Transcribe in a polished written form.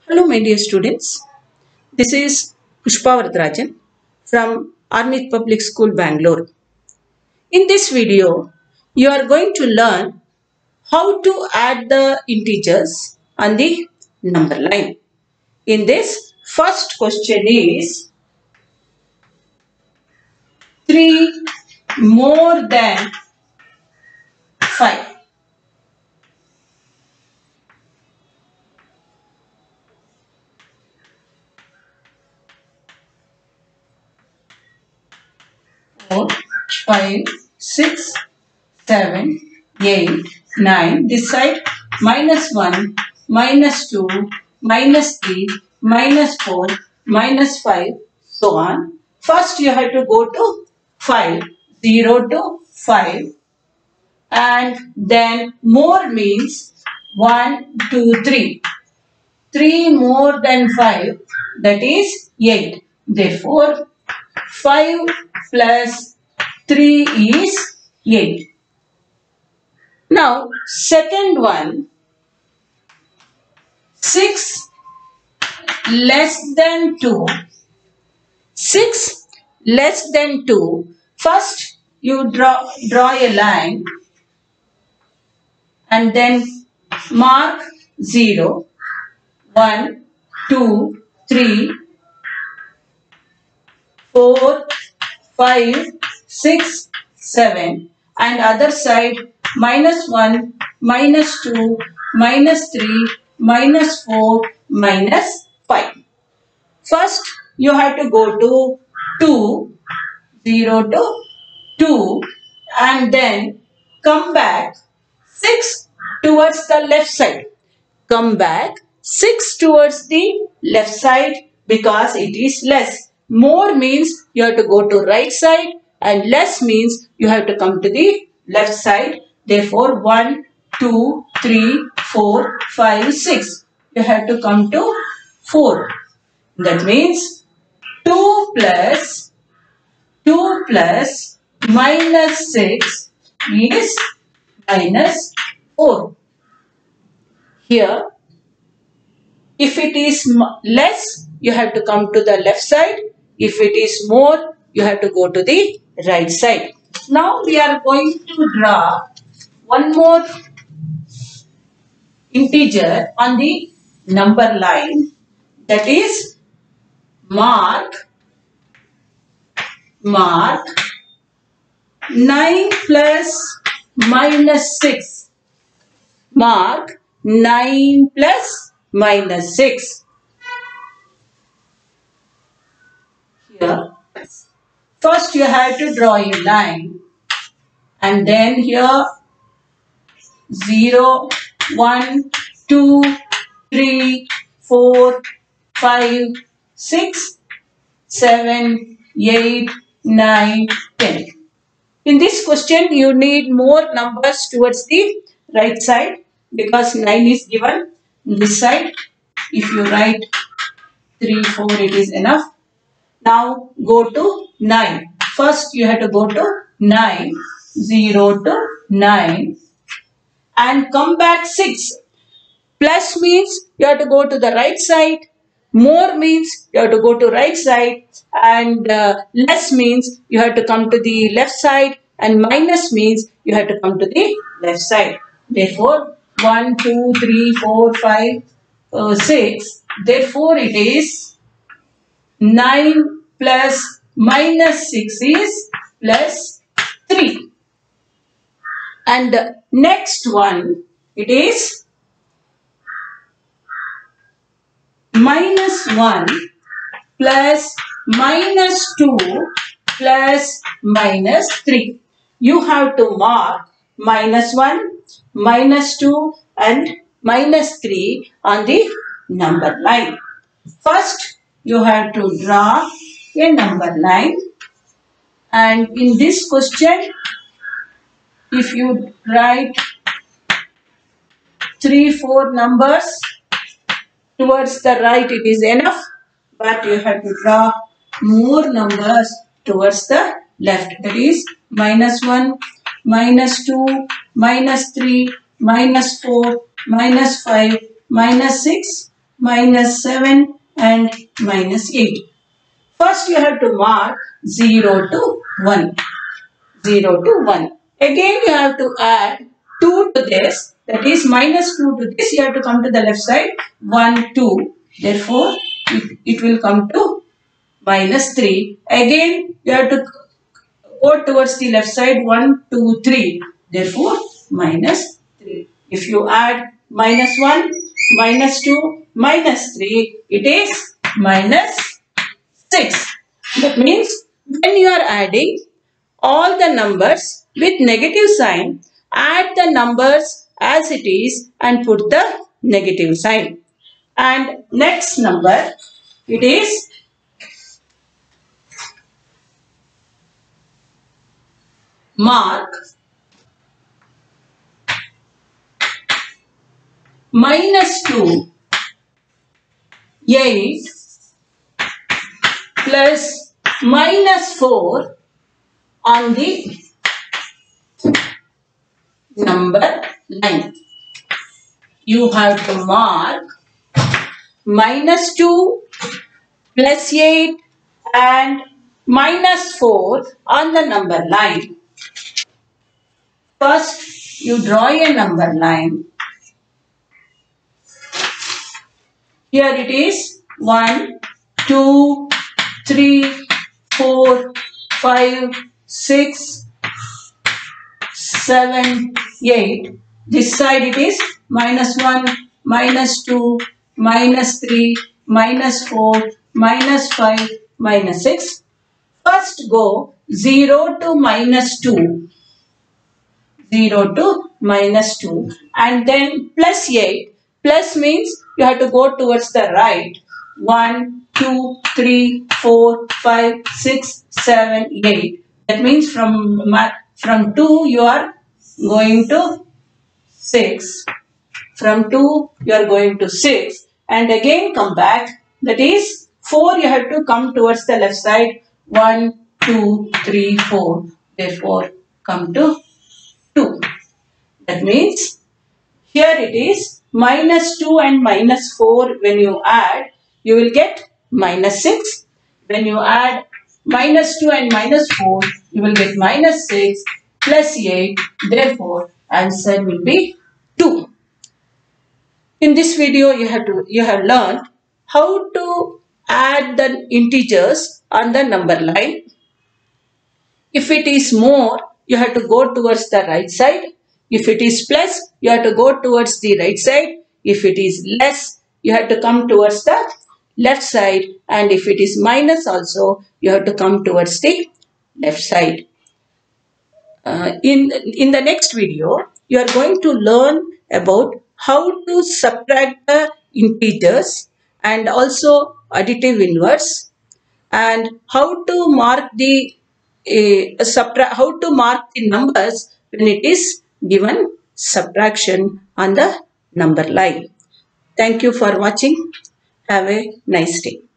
Hello, my dear students. This is Pushpa Varatharajan from Armit Public School, Bangalore. In this video, you are going to learn how to add the integers on the number line. In this, first question is 3 more than 5. Four, 5, 6, 7, 8, 9. This side -1, -2, -3, -4, -5, so on. First you have to go to 5, 0 to 5, and then more means 1, 2, 3. 3 more than 5, that is 8. Therefore, 5 plus 3 is 8. Now, second one, 6 less than 2. 6 less than 2. First, you draw a line and then mark 0, 1, 2, 3, 4, 5, 6, 7, and other side -1, -2, -3, -4, -5. First, you have to go to 2, 0 to 2, and then come back 6 towards the left side. Come back 6 towards the left side because it is less. More means you have to go to right side and less means you have to come to the left side. Therefore, 1, 2, 3, 4, 5, 6. You have to come to 4. That means 2 plus -6 is -4. Here, if it is less, you have to come to the left side. If it is more, you have to go to the right side. Now we are going to draw one more integer on the number line, that is mark 9 plus -6. Mark 9 plus -6. Here, first you have to draw a line and then here 0, 1, 2, 3, 4, 5, 6, 7, 8, 9, 10. In this question, you need more numbers towards the right side because 9 is given this side. If you write 3, 4, it is enough. Now go to 9. First, you have to go to 9, 0 to 9, and come back 6. Plus means you have to go to the right side. More means you have to go to right side, and less means you have to come to the left side, and minus means you have to come to the left side. Therefore, 1, 2, 3, 4, 5, 6. Therefore, it is 9 plus -6 is +3. And the next one, it is -1 plus -2 plus -3. You have to mark -1, -2 and -3 on the number line. First, you have to draw a number line, and in this question, if you write 3, 4 numbers towards the right, it is enough, but you have to draw more numbers towards the left. That is -1, -2, -3, -4, -5, -6, minus 7 and minus 8. First you have to mark 0 to 1. 0 to 1. Again you have to add 2 to this. That is minus 2 to this. You have to come to the left side. 1, 2. Therefore, it will come to minus 3. Again you have to go towards the left side. 1, 2, 3. Therefore, minus 3. If you add minus 1, minus 2, minus 3, it is minus 6. That means when you are adding all the numbers with negative sign, add the numbers as it is and put the negative sign. And next number, it is mark minus 2, 8 plus minus 4 on the number line. You have to mark minus 2 plus 8 and minus 4 on the number line. First, you draw a number line. Here it is 1, 2, 3, 4, 5, 6, 7, 8. This side it is minus 1, minus 2, minus 3, minus 4, minus 5, minus 6. First go 0 to minus 2. 0 to minus 2 and then plus 8. Plus means you have to go towards the right. 1, 2, 3, 4, 5, 6, 7, 8. That means from 2 you are going to 6. From 2 you are going to 6 and again come back. That is 4 you have to come towards the left side. 1, 2, 3, 4. Therefore come to 2. That means here it is minus 2 and minus 4 when you add, you will get minus 6. When you add minus 2 and minus 4, you will get minus 6 plus 8. Therefore, answer will be 2. In this video, you have learned how to add the integers on the number line. If it is more, you have to go towards the right side. If it is plus, you have to go towards the right side. If it is less, you have to come towards the left side. And if it is minus also, you have to come towards the left side. In the next video, you are going to learn about how to subtract the integers and also additive inverse, and how to mark the how to mark the numbers when it is given subtraction on the number line. Thank you for watching. Have a nice day.